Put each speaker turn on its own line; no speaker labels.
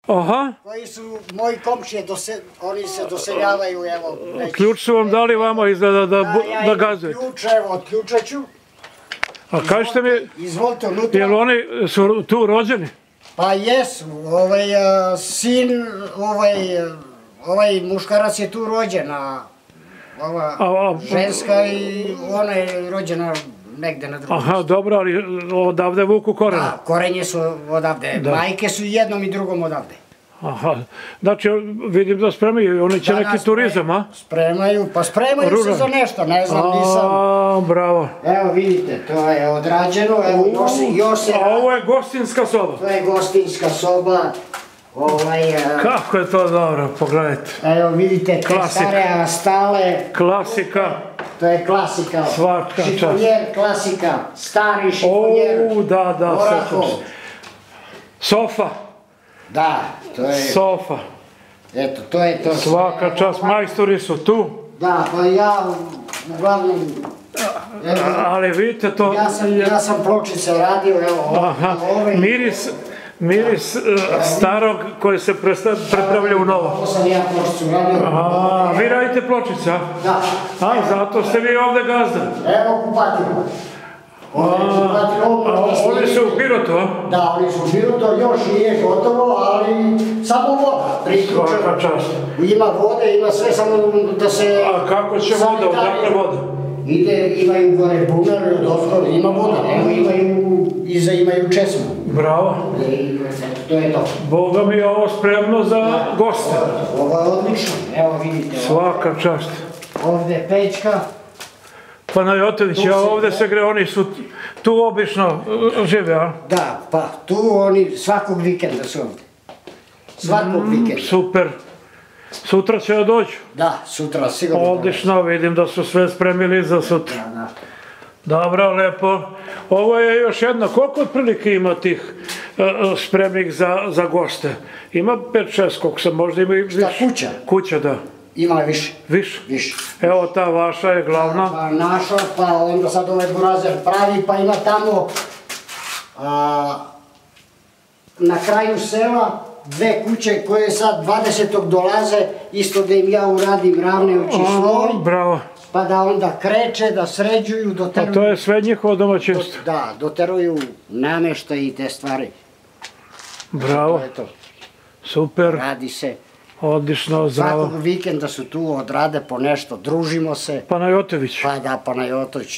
Aha.
Koji su moji komšije, oni se doseljavaju, evo.
Ključ su vam dali vama izgleda da gazujete.
Ključ, evo, otključat ću.
A kažete mi,
Izvolite unutra.
jel oni su tu rođeni?
Pa jesu, sin, ovaj muškarac je tu rođen, a ova ženska i ona je rođena negde na drugom.
Aha, dobro, ali odavde vuku korene.
Da, korenje su odavde, majke su jednom i drugom odavde.
Aha, znači vidim da spremaju, oni će neki turizam, a?
Spremaju, pa spremaju se za nešto, ne znam, nisam.
Bravo.
Evo vidite, to je odrađeno, evo još se...
A ovo je gostinska soba?
To je gostinska soba.
Kako je to dobro, pogledajte.
Evo vidite, te stare stale.
Klasika.
To je klasika.
Svaka čast.
Šifonjer, klasika. Stari šifonjer.
Da,
Orahov.
Sofa.
Da, to je...
Sofa.
Eto, to je to.
Svaka čast, majstori su tu.
Da, pa ja uglavnom...
Ali vidite to...
Ja sam pločice radio, evo...
Aha, miris starog koji se prepravlja u novo.
Ovo sam ja pločicu radio.
A, vi radite pločice, a?
Da.
A, zato ste vi ovde gazda.
Evo kupatilo.
Oni su u Pirotu, a?
Da, oni su u Pirotu, još nije gotovo, ali samo voda priključena.
Svaka čast.
Ima vode, ima sve, samo da se...
A kako će voda, odakle voda?
Imaju gore bunar, odozgo, ima voda, iza imaju česmu.
Bravo.
To je to.
Boga mi je ovo spremno za goste.
Ovo je odlično, evo vidite.
Svaka čast.
Ovde je pećka.
Panajotović, ovde se gre, oni su tu obično žive, a?
Da, pa tu oni svakog vikenda su ovde. Svakog vikenda.
Super. Sutra će da dođu?
Da, sutra sigurno.
Odlično, vidim da su sve spremili za sutra.
Da.
Dobro, lepo. Ovo je još jedna, koliko otprilike ima tih spremnih za goste? Ima 5-6, koliko sam, možda ima i više.
Šta, kuća?
Kuća, da.
Ima više.
Više?
Više.
Evo ta vaša je glavna.
Pa naša, pa onda sad ovaj burazer pravi, pa ima tamo na kraju sela 2 kuće koje sad 20. dolaze, isto da im ja uradim ravnejući sloj.
Bravo.
Pa da onda kreće, da sređuju, doteruju...
A to je sve njihovo domaćinstvo?
Da, doteruju nameštaj i te stvari.
Bravo.
To je to.
Super.
Radi se.
Odlično, zdravo.
Svakog vikenda su tu, odrade po nešto, družimo se.
Panajotović.
Pa da, Panajotović.